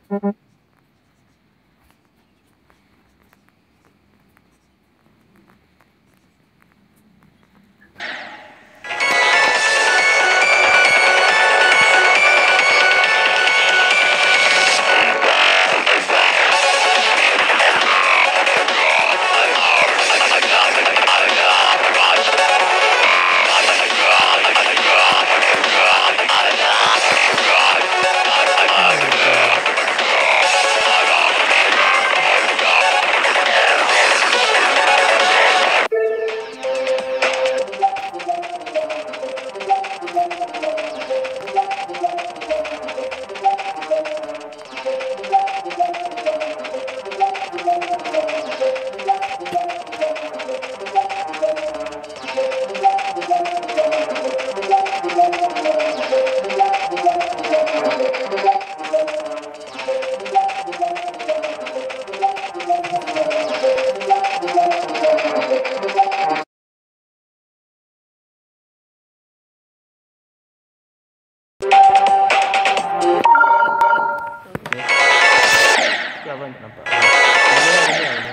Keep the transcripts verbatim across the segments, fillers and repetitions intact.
Abang tak nampak. Boleh lah, boleh lah.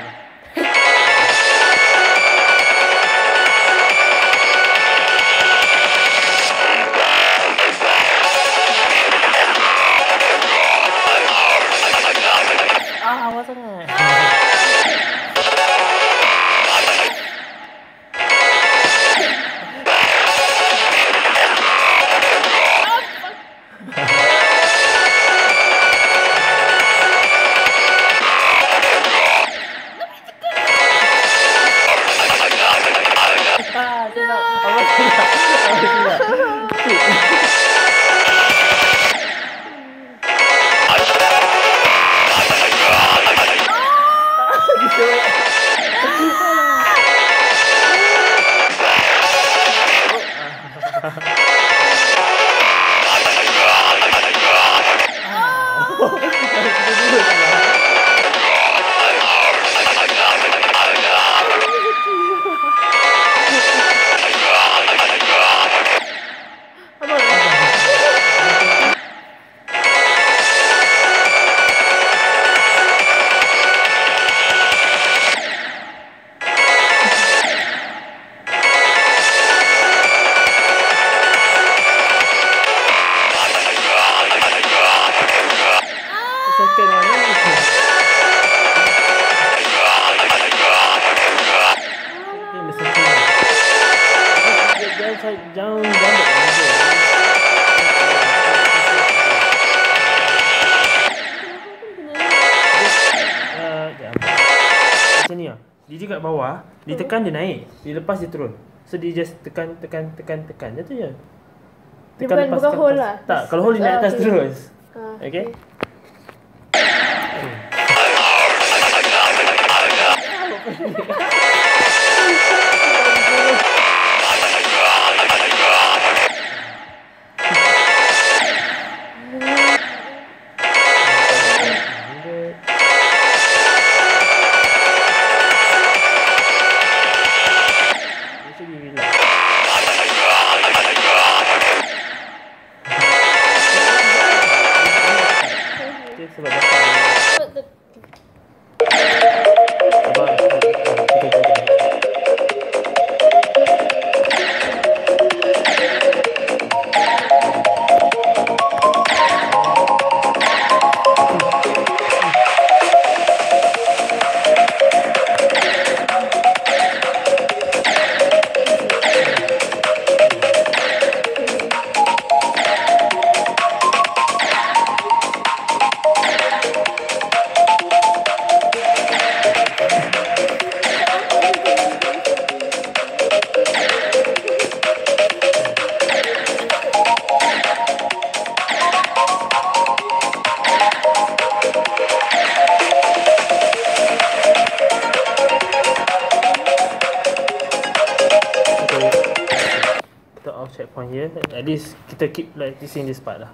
Ah, awal sangat. Ah, silap. Awal silap. Awal silap. Second one ni. Ini second one. Jangan jangan jangan. Macam ni lah. Dia kat bawah, ditekan dia naik. Dia lepas dia turun. So dia just tekan tekan tekan tekan. Dia tu je. Tekan bukan, lepas, bukan tekan, hole lah. Tak, kalau hole dia naik atas terus. Okay. Sebab dapat checkpoint here. At least kita keep practicing this part lah.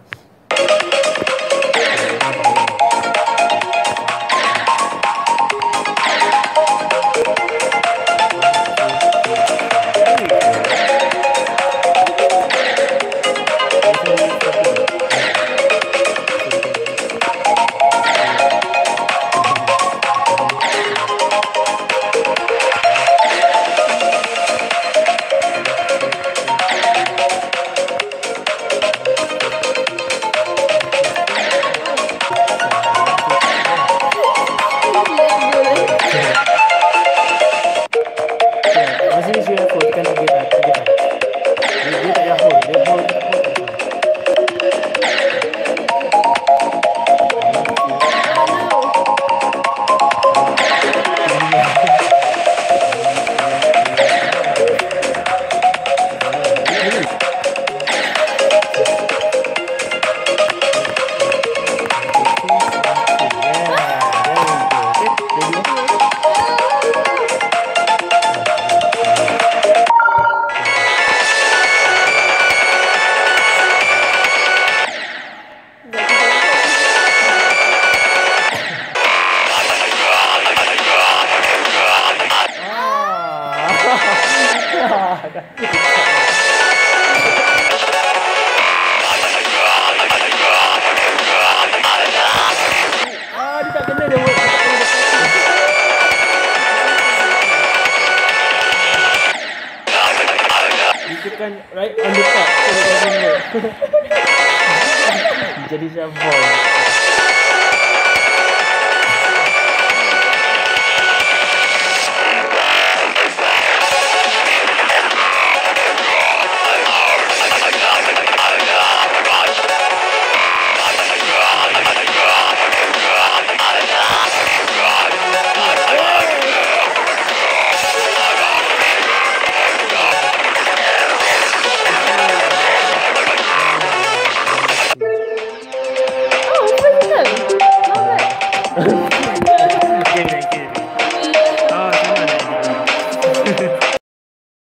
right on the top. So dia jadi Jadi shovel.